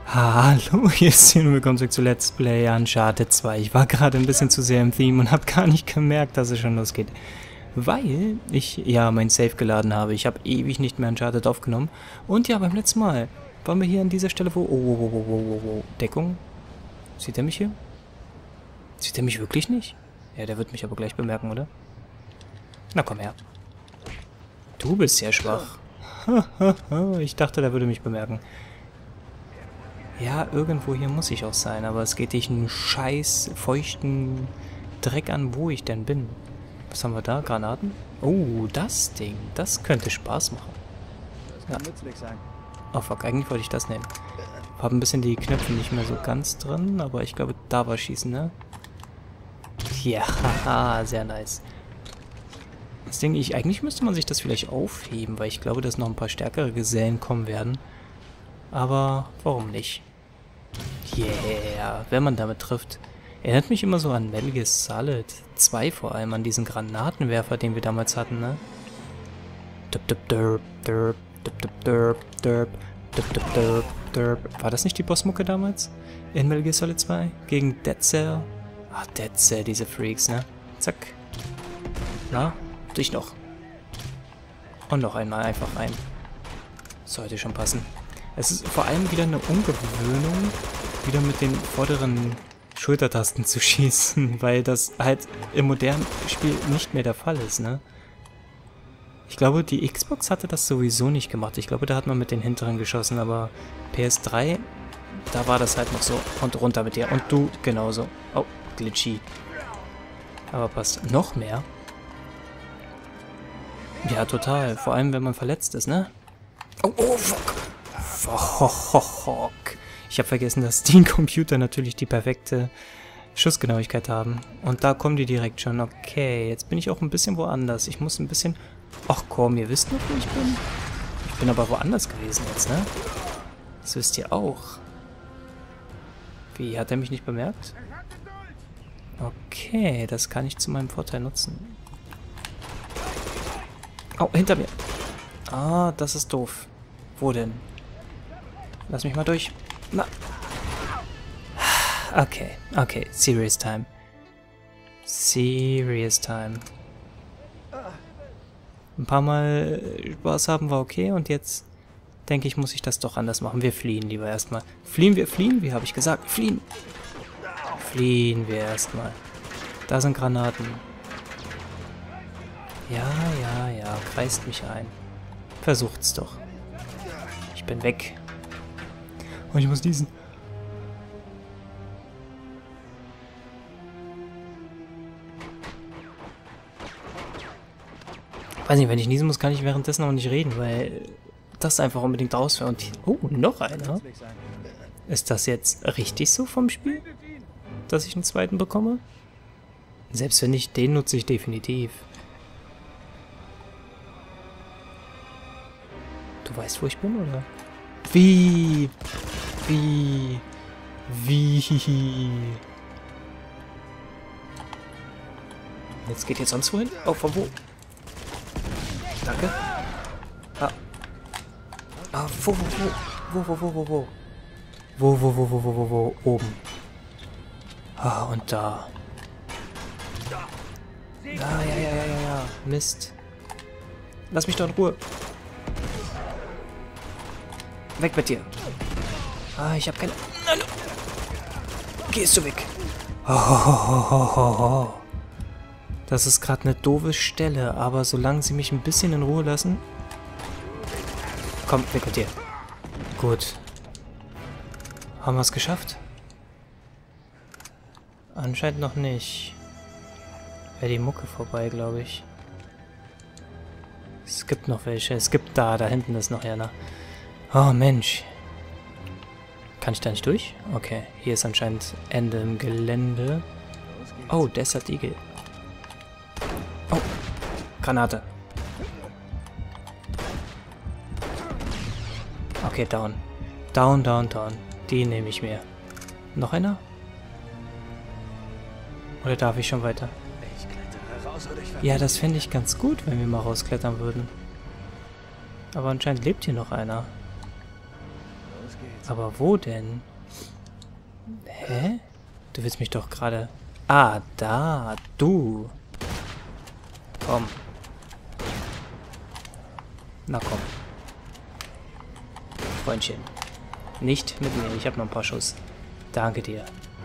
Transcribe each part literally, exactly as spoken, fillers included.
Hallo, hier ist Sino, willkommen zurück zu Let's Play Uncharted zwei. Ich war gerade ein bisschen zu sehr im Theme und habe gar nicht gemerkt, dass es schon losgeht. Weil ich ja mein Save geladen habe. Ich habe ewig nicht mehr Uncharted aufgenommen. Und ja, beim letzten Mal waren wir hier an dieser Stelle, wo... Oh, oh, oh, oh, oh, oh. Deckung? Sieht er mich hier? Sieht er mich wirklich nicht? Ja, der wird mich aber gleich bemerken, oder? Na komm her. Du bist ja schwach. Ich dachte, der würde mich bemerken. Ja, irgendwo hier muss ich auch sein, aber es geht dich einen scheiß feuchten Dreck an, wo ich denn bin. Was haben wir da? Granaten? Oh, das Ding. Das könnte Spaß machen. Das kann ja nützlich sein. Oh fuck, eigentlich wollte ich das nehmen. Ich habe ein bisschen die Knöpfe nicht mehr so ganz drin, aber ich glaube, da war Schießen, ne? Ja, haha, sehr nice. Das Ding, ich, eigentlich müsste man sich das vielleicht aufheben, weil ich glaube, dass noch ein paar stärkere Gesellen kommen werden. Aber warum nicht? Yeah, wenn man damit trifft. Erinnert mich immer so an Metal Gear Solid zwei vor allem, an diesen Granatenwerfer, den wir damals hatten, ne? War das nicht die Bossmucke damals? In Metal Gear Solid zwei? Gegen Dead Cell? Ah, Dead Cell, diese Freaks, ne? Zack. Na, dich noch. Und noch einmal einfach rein. Sollte schon passen. Es ist vor allem wieder eine Ungewöhnung, wieder mit den vorderen Schultertasten zu schießen, weil das halt im modernen Spiel nicht mehr der Fall ist, ne? Ich glaube, die Xbox hatte das sowieso nicht gemacht. Ich glaube, da hat man mit den hinteren geschossen, aber P S drei, da war das halt noch so. Und runter mit dir. Und du genauso. Oh, glitchy. Aber passt. Noch mehr? Ja, total. Vor allem, wenn man verletzt ist, ne? Oh, oh, fuck. Fuck. Ich habe vergessen, dass die Computer natürlich die perfekte Schussgenauigkeit haben. Und da kommen die direkt schon. Okay, jetzt bin ich auch ein bisschen woanders. Ich muss ein bisschen... Ach komm, ihr wisst noch, wo ich bin? Ich bin aber woanders gewesen jetzt, ne? Das wisst ihr auch. Wie, hat er mich nicht bemerkt? Okay, das kann ich zu meinem Vorteil nutzen. Oh, hinter mir. Ah, das ist doof. Wo denn? Lass mich mal durch. Na. Okay, okay. Serious time. Serious time. Ein paar Mal Spaß haben war okay und jetzt denke ich, muss ich das doch anders machen. Wir fliehen lieber erstmal. Fliehen wir, fliehen? Wie habe ich gesagt? Fliehen. Fliehen wir erstmal. Da sind Granaten. Ja, ja, ja. Kreist mich ein. Versucht's doch. Ich bin weg. Und ich muss diesen. Ich weiß nicht, wenn ich niesen muss, kann ich währenddessen auch nicht reden, weil das einfach unbedingt raus wäre. Und oh, noch einer. Ist das jetzt richtig so vom Spiel? Dass ich einen zweiten bekomme? Selbst wenn nicht, den nutze ich definitiv. Du weißt, wo ich bin, oder? Wie? Wie? Wie? Jetzt geht ihr sonst wohin? Oh, von wo? Danke. Ah. Ah, wo, wo, wo? Wo, wo, wo, wo, wo? Wo, wo, wo, wo, wo, wo, wo? Oben. Ah, und da. Ah, ja, ja, ja, ja, ja. Mist. Lass mich doch in Ruhe. Weg mit dir. Ah, ich hab keine... Nein. Gehst du weg. Oh, oh, oh, oh, oh, oh. Das ist gerade eine doofe Stelle, aber solange sie mich ein bisschen in Ruhe lassen... Komm, weg mit dir. Gut. Haben wir es geschafft? Anscheinend noch nicht. Wäre die Mucke vorbei, glaube ich. Es gibt noch welche. Es gibt da, da hinten ist noch einer. Oh Mensch. Kann ich da nicht durch? Okay, hier ist anscheinend Ende im Gelände. Oh, Desert Eagle. Oh, Granate. Okay, down. Down, down, down. Die nehme ich mir. Noch einer? Oder darf ich schon weiter? Ja, das fände ich ganz gut, wenn wir mal rausklettern würden. Aber anscheinend lebt hier noch einer. Aber wo denn? Hä? Du willst mich doch gerade... Ah, da. Du. Komm. Na komm. Freundchen. Nicht mit mir. Ich habe noch ein paar Schuss. Danke dir.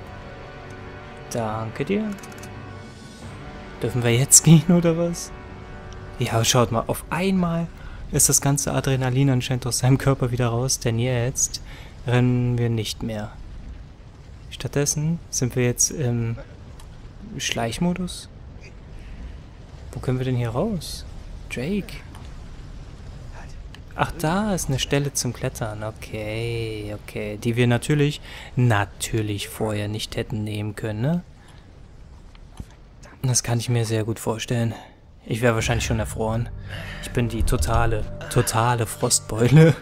Danke dir. Dürfen wir jetzt gehen, oder was? Ja, schaut mal. Auf einmal ist das ganze Adrenalin anscheinend aus seinem Körper wieder raus, denn jetzt rennen wir nicht mehr. Stattdessen sind wir jetzt im Schleichmodus. Wo können wir denn hier raus? Drake. Ach, da ist eine Stelle zum Klettern. Okay, okay. Die wir natürlich, natürlich vorher nicht hätten nehmen können, ne? Das kann ich mir sehr gut vorstellen. Ich wäre wahrscheinlich schon erfroren. Ich bin die totale, totale Frostbeule.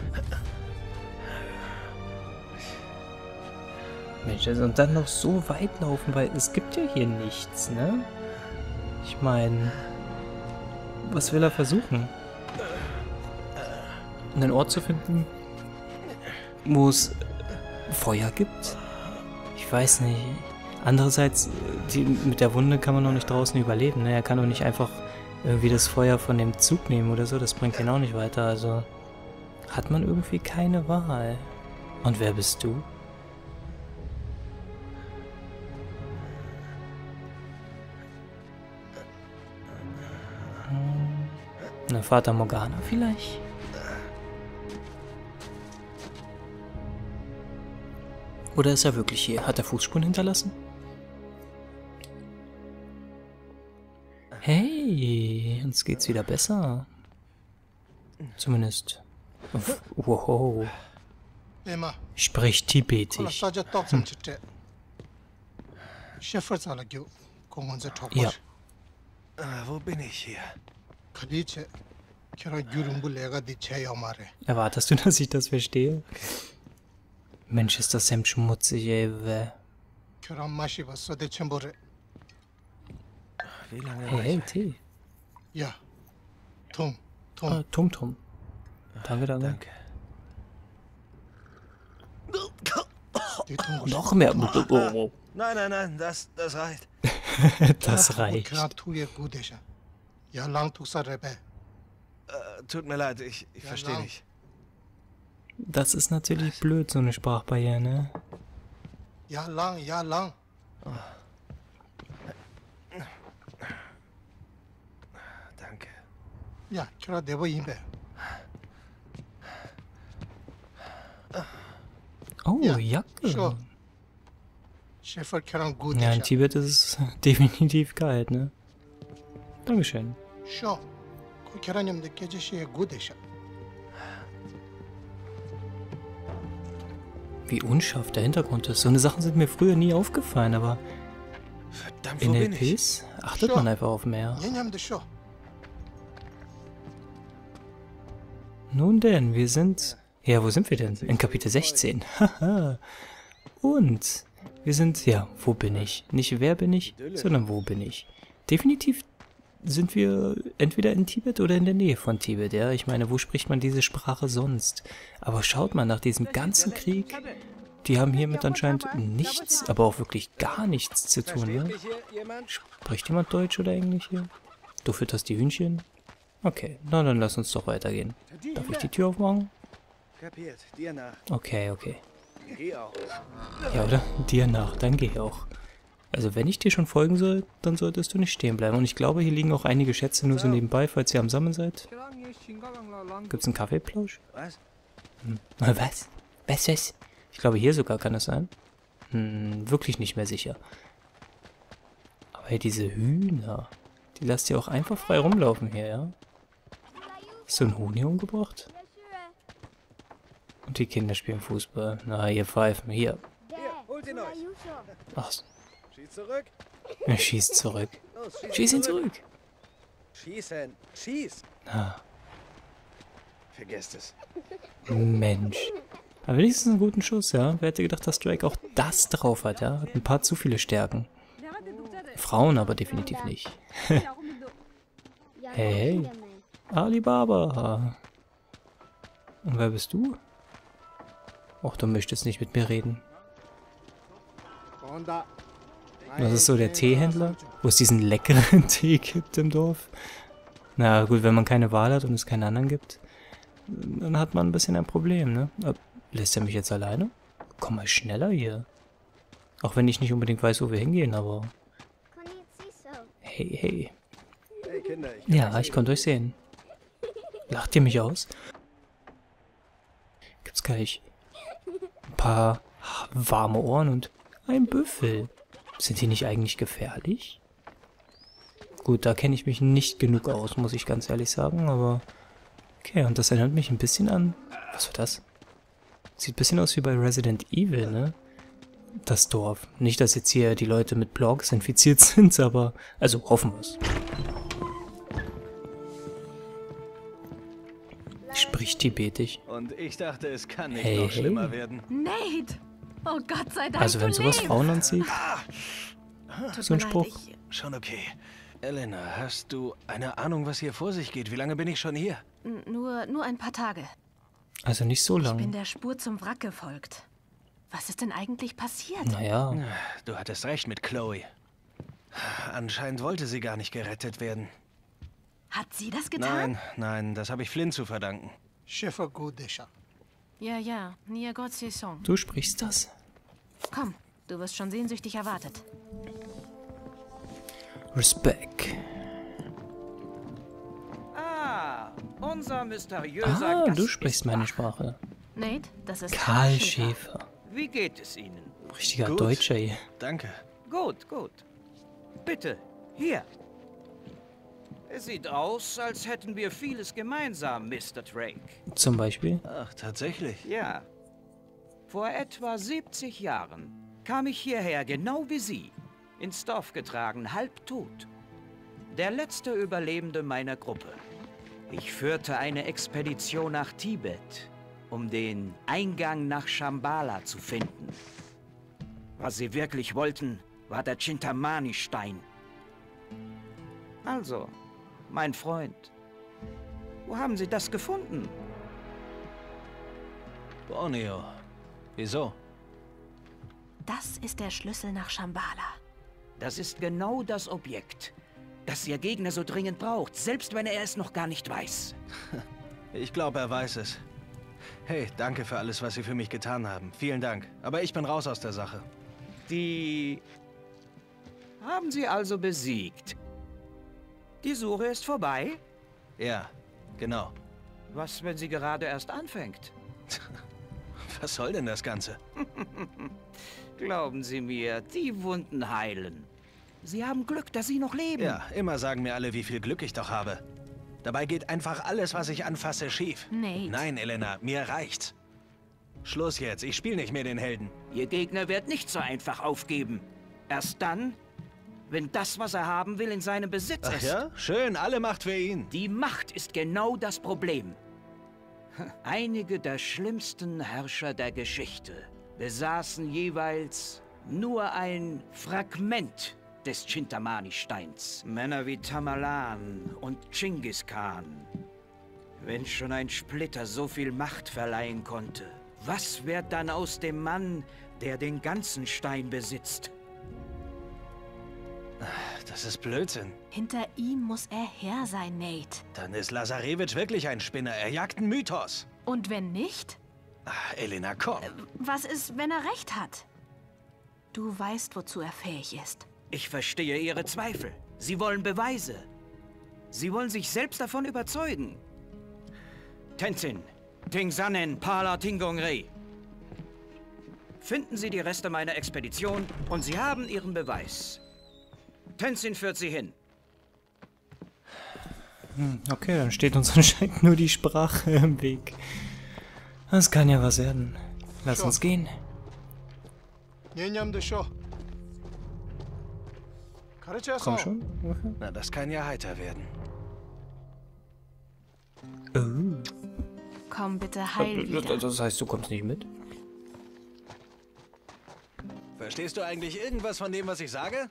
Mensch, also und dann noch so weit laufen, weil es gibt ja hier nichts, ne? Ich meine, was will er versuchen? Einen Ort zu finden, wo es Feuer gibt? Ich weiß nicht. Andererseits, die, mit der Wunde kann man noch nicht draußen überleben, ne? Er kann doch nicht einfach irgendwie das Feuer von dem Zug nehmen oder so, das bringt ihn auch nicht weiter, also hat man irgendwie keine Wahl. Und wer bist du? Eine Fata Morgana vielleicht? Oder ist er wirklich hier? Hat er Fußspuren hinterlassen? Hey, uns geht's wieder besser. Zumindest. Wow. Spricht Tibetisch. Hm. Ja. Wo bin ich hier? Erwartest du, dass ich das verstehe? Mensch, ist das Hemd schmutzig, ey. Wie lange Hey, hey, Tee. Ja. Tum, Tum. Ah, Tum Tum. Danke, danke. Danke. Noch mehr. Nein, nein, nein, das, das reicht. Das reicht. Äh, tut mir leid, ich, ich verstehe nicht. Das ist natürlich blöd, so eine Sprachbarriere, ne? Ja, lang, ja, lang. Danke. Ja, kira debo yimbe. Oh, Ja, Jacke. so. Schäfer kiran gut. Ja, in Tibet ist es definitiv kalt, ne? Dankeschön. Scho. Ko kiranim de kejeshi gut. Wie unscharf der Hintergrund ist. So eine Sachen sind mir früher nie aufgefallen, aber Verdammt, wo in bin ich? L Ps achtet man einfach auf mehr. Yenyam de scho. Nun denn, wir sind... Ja, wo sind wir denn? In Kapitel sechzehn. Haha. Und wir sind... Ja, wo bin ich? Nicht wer bin ich, sondern wo bin ich? Definitiv sind wir entweder in Tibet oder in der Nähe von Tibet, ja? Ich meine, wo spricht man diese Sprache sonst? Aber schaut mal, nach diesem ganzen Krieg, die haben hiermit anscheinend nichts, aber auch wirklich gar nichts zu tun, ne? Spricht jemand Deutsch oder Englisch hier? Du fütterst die Hühnchen? Okay, na dann lass uns doch weitergehen. Darf ich die Tür aufmachen? Kapiert, dir nach. Okay, okay. Geh auch. Ja, oder? Dir nach, dann geh auch. Also wenn ich dir schon folgen soll, dann solltest du nicht stehen bleiben. Und ich glaube, hier liegen auch einige Schätze nur so nebenbei, falls ihr am Sammeln seid. Gibt's einen Kaffeeplausch? Was? Hm. Was? Was, was? Ich glaube, hier sogar kann es sein. Hm, wirklich nicht mehr sicher. Aber hier diese Hühner, die lasst ihr auch einfach frei rumlaufen hier, ja? Hast du einen Huhn hier umgebracht? Und die Kinder spielen Fußball. Na, ihr pfeifen. Hier. Hier, holt ihn euch. Ach, Schieß zurück. er schießt zurück. Los, Schieß ihn zurück. Schießen. Schieß. Ah, Vergesst es. Mensch. Aber wenigstens einen guten Schuss, ja? Wer hätte gedacht, dass Drake auch das drauf hat, ja? Hat ein paar zu viele Stärken. Frauen aber definitiv nicht. Hey, hey. Alibaba. Und wer bist du? Och, du möchtest nicht mit mir reden. Das ist so der Teehändler, wo es diesen leckeren Tee gibt im Dorf. Na gut, wenn man keine Wahl hat und es keinen anderen gibt, dann hat man ein bisschen ein Problem, ne? Lässt er mich jetzt alleine? Komm mal schneller hier. Auch wenn ich nicht unbedingt weiß, wo wir hingehen, aber... Hey, hey. Hey Kinder, ich Ja, ich konnte euch sehen. Lacht ihr mich aus? Gibt's gleich ein paar warme Ohren und ein Büffel. Sind die nicht eigentlich gefährlich? Gut, da kenne ich mich nicht genug aus, muss ich ganz ehrlich sagen, aber... Okay, und das erinnert mich ein bisschen an... Was war das? Sieht ein bisschen aus wie bei Resident Evil, ne? Das Dorf. Nicht, dass jetzt hier die Leute mit Blogs infiziert sind, aber... Also, hoffen wir es. Spricht Tibetisch. Und ich dachte, es kann nicht Hey, noch schlimmer hey. werden. Nate! Oh Gott sei Dank, Also, wenn du sowas lebst. Frauen anzieht, Tut so ein mir leid, Spruch. ich- Schon okay. Elena, hast du eine Ahnung, was hier vor sich geht? Wie lange bin ich schon hier? N- Nur, nur ein paar Tage. Also nicht so Ich bin lang. der Spur zum Wrack gefolgt. Was ist denn eigentlich passiert? Naja, Du hattest recht mit Chloe. Anscheinend wollte sie gar nicht gerettet werden. Hat sie das getan? Nein, nein, das habe ich Flynn zu verdanken. 셰퍼 구데샤. Ja, ja. Négociation. du sprichst das. Komm, du wirst schon sehnsüchtig erwartet. Respekt. Ah, unser mysteriöser Ah, Gast du ist sprichst meine wach. Sprache. Nate, das ist Karl Schäfer. Schäfer. Wie geht es Ihnen? Richtiger Gut. Deutscher hier. Danke. Gut, gut. Bitte, hier. Es sieht aus, als hätten wir vieles gemeinsam, Mister Drake. Zum Beispiel. Ach, tatsächlich. Ja. Vor etwa siebzig Jahren kam ich hierher, genau wie Sie. Ins Dorf getragen, halbtot. Der letzte Überlebende meiner Gruppe. Ich führte eine Expedition nach Tibet, um den Eingang nach Shambhala zu finden. Was sie wirklich wollten, war der Chintamani-Stein. Also, mein Freund, wo haben Sie das gefunden? Borneo. Wieso? Das ist der Schlüssel nach Shambhala. Das ist genau das Objekt, das Ihr Gegner so dringend braucht, selbst wenn er es noch gar nicht weiß. Ich glaube, er weiß es. Hey, danke für alles, was Sie für mich getan haben. Vielen Dank. Aber ich bin raus aus der Sache. Die haben Sie also besiegt. Die Suche ist vorbei? Ja, genau. Was, wenn sie gerade erst anfängt? Was soll denn das Ganze? Glauben Sie mir, die Wunden heilen. Sie haben Glück, dass Sie noch leben. Ja, immer sagen mir alle, wie viel Glück ich doch habe. Dabei geht einfach alles, was ich anfasse, schief. Nate. Nein, Elena, mir reicht's. Schluss jetzt, ich spiele nicht mehr den Helden. Ihr Gegner wird nicht so einfach aufgeben. Erst dann, wenn das, was er haben will, in seinem Besitz Ach ist. ja? Schön, alle Macht für ihn. Die Macht ist genau das Problem. Einige der schlimmsten Herrscher der Geschichte besaßen jeweils nur ein Fragment des Chintamani-Steins. Männer wie Tamerlan und Genghis Khan. Wenn schon ein Splitter so viel Macht verleihen konnte, was wird dann aus dem Mann, der den ganzen Stein besitzt? Das ist Blödsinn. Hinter ihm muss er her sein, Nate. Dann ist Lazarevich wirklich ein Spinner. Er jagt einen Mythos. Und wenn nicht? Ach, Elena, komm. Was ist, wenn er recht hat? Du weißt, wozu er fähig ist. Ich verstehe Ihre Zweifel. Sie wollen Beweise. Sie wollen sich selbst davon überzeugen. Tenzin, Tingsanen, Pala Tingongre. Finden Sie die Reste meiner Expedition und Sie haben Ihren Beweis. Tenzin führt Sie hin. Okay, dann steht uns anscheinend nur die Sprache im Weg. Das kann ja was werden. Lass uns gehen. 녀냠도 쇼. 가르쳐서. Komm schon. Okay. Na, das kann ja heiter werden. Oh. Komm bitte heil wieder. Das heißt, du kommst nicht mit? Verstehst du eigentlich irgendwas von dem, was ich sage?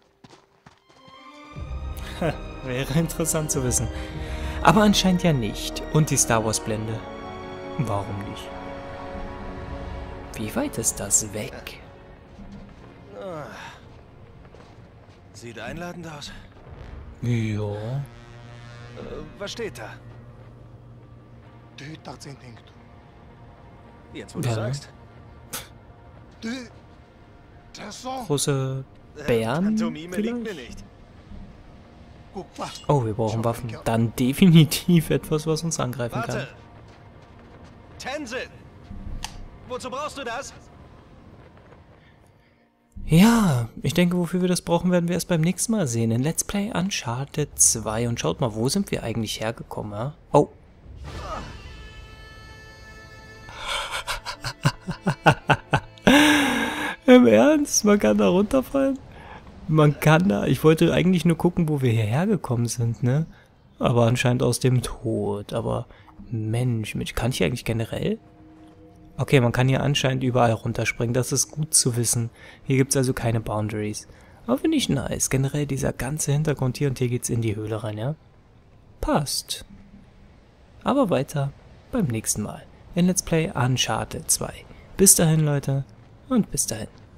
Wäre interessant zu wissen. Aber anscheinend ja nicht. Und die Star Wars Blende. Warum nicht? Wie weit ist das weg? Ah. Sieht einladend aus. Ja. Äh, was steht da? Du dachtest denkt. Jetzt, wo du Ja. sagst. Du. Das so. Große Bären Pantomime liegt mir vielleicht? nicht. Guck mal. Oh, wir brauchen Waffen. Dann definitiv etwas, was uns angreifen kann. Warte! Tenzin! Wozu brauchst du das? Ja, ich denke, wofür wir das brauchen, werden wir erst beim nächsten Mal sehen. In Let's Play Uncharted zwei. Und schaut mal, wo sind wir eigentlich hergekommen, ja? Oh. Im Ernst? Man kann da runterfallen? Man kann da... Ich wollte eigentlich nur gucken, wo wir hierher gekommen sind, ne? Aber anscheinend aus dem Tod. Aber Mensch, Mensch, kann ich eigentlich generell? Okay, man kann hier anscheinend überall runterspringen. Das ist gut zu wissen. Hier gibt es also keine Boundaries. Aber finde ich nice. Generell dieser ganze Hintergrund hier. Und hier geht's in die Höhle rein, ja? Passt. Aber weiter beim nächsten Mal. In Let's Play Uncharted zwei. Bis dahin, Leute. Und bis dahin.